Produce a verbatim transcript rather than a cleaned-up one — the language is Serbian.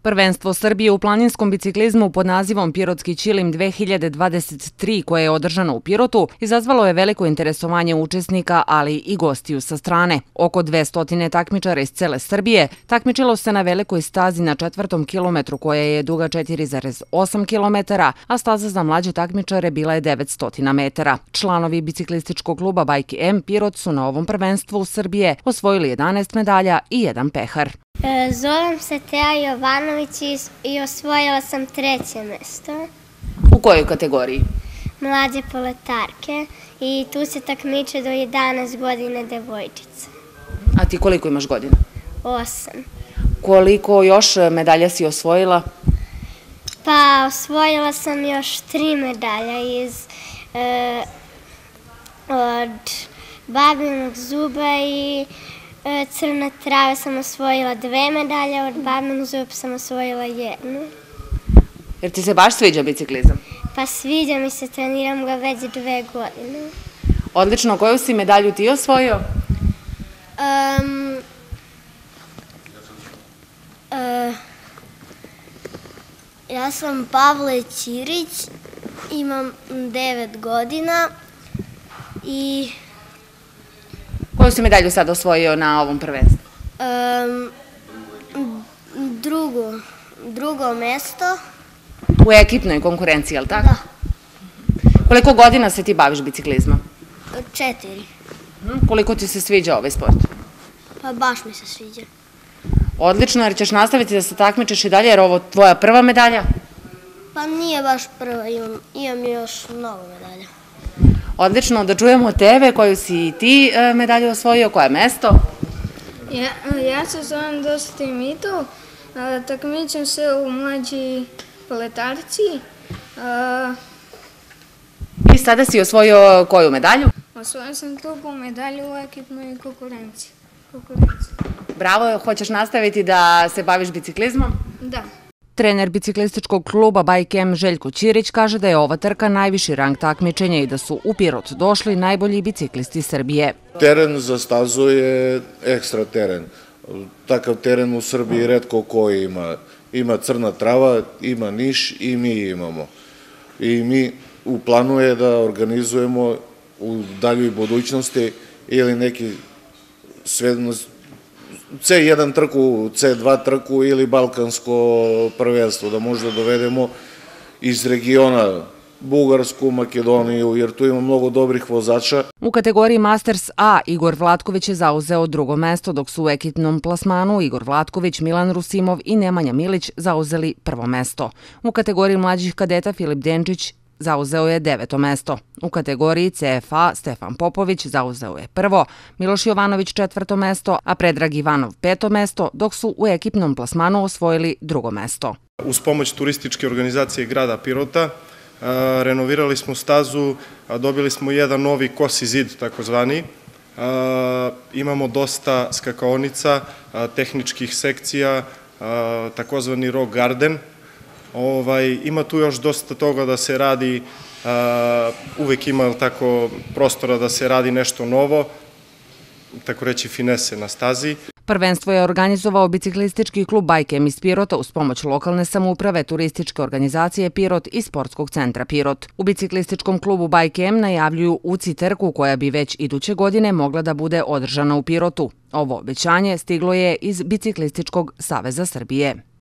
Prvenstvo Srbije u planinskom biciklizmu pod nazivom Pirotski Ćilim dve hiljade dvadeset tri, koje je održano u Pirotu, izazvalo je veliko interesovanje učesnika, ali i gostiju sa strane. Oko dvesta takmičara iz cele Srbije takmičilo se na velikoj stazi na četvrtom kilometru, koja je duga četiri zarez osam kilometara, a staza za mlađe takmičare bila je devetsto metara. Članovi biciklističkog kluba Bike M Pirot su na ovom prvenstvu Srbije osvojili jedanaest medalja i jedan pehar. Zovem se Teja Jovanović i osvojila sam treće mesto. U kojoj kategoriji? Mlađe poletarke i tu se takmiče do jedanaest godine devojčice. A ti koliko imaš godina? Osam. Koliko još medalja si osvojila? Pa osvojila sam još tri medalja iz e, od babinog zuba i crne trave sam osvojila dve medalje, od babinog zuba sam osvojila jednu. Jer ti se baš sviđa biciklizam? Pa sviđa mi se, treniram ga već dve godine. Odlično, koju si medalju ti osvojio? Um, uh, ja sam Pavle Ćirić, imam devet godina i... Koju si medalju sad osvojio na ovom prvenstvu? Um, drugo, drugo mesto. U ekipnoj konkurenciji, je li tako? Da. Koliko godina se ti baviš biciklizmom? Četiri. Koliko ti se sviđa ovaj sport? Pa baš mi se sviđa. Odlično, jer ćeš nastaviti da se takmičiš i dalje, jer ovo tvoja prva medalja? Pa nije baš prva, imam, imam još mnogo medalja. Odlično, da čujemo tebe, koju si ti medalju osvojio, koje mesto? Ja, ja se zovem Dositej Mito, takmičim se u mlađi poletarci. I sada si osvojio koju medalju? Osvojio sam tu medalju u ekipnoj konkurenciji. Bravo, hoćeš nastaviti da se baviš biciklizmom? Da. Trener biciklističkog kluba Bike M Željko Ćirić kaže da je ova trka najviši rang takmičenja i da su u Pirot došli najbolji biciklisti Srbije. Teren za stazu je ekstra teren. Takav teren u Srbiji retko koji ima. Ima crna trava, ima Niš i mi imamo. I mi u planu je da organizujemo u daljoj budućnosti ili neki ce jedan trku, ce dva trku ili balkansko prvenstvo, da možda dovedemo iz regiona Bugarsku, Makedoniju, jer tu ima mnogo dobrih vozača. U kategoriji Masters A Igor Vlatković je zauzeo drugo mesto, dok su u ekipnom plasmanu Igor Vlatković, Milan Rusimov i Nemanja Milić zauzeli prvo mesto. U kategoriji mlađih kadeta Filip Denčić zauzeo je deveto mesto. U kategoriji C F A Stefan Popović zauzeo je prvo, Miloš Jovanović četvrto mesto, a Predrag Ivanov peto mesto, dok su u ekipnom plasmanu osvojili drugo mesto. Uz pomoć turističke organizacije grada Pirota renovirali smo stazu, dobili smo jedan novi kosi zid takozvani. Imamo dosta skakaonica, tehničkih sekcija, takozvani rock garden. Ima tu još dosta toga da se radi, uvek ima tako prostora da se radi nešto novo, tako reći finese na stazi. Prvenstvo je organizovao biciklistički klub Bike M iz Pirota uz pomoć lokalne samouprave, turističke organizacije Pirot i sportskog centra Pirot. U biciklističkom klubu Bike M najavljuju U C I trku koja bi već iduće godine mogla da bude održana u Pirotu. Ovo obećanje stiglo je iz Biciklističkog saveza Srbije.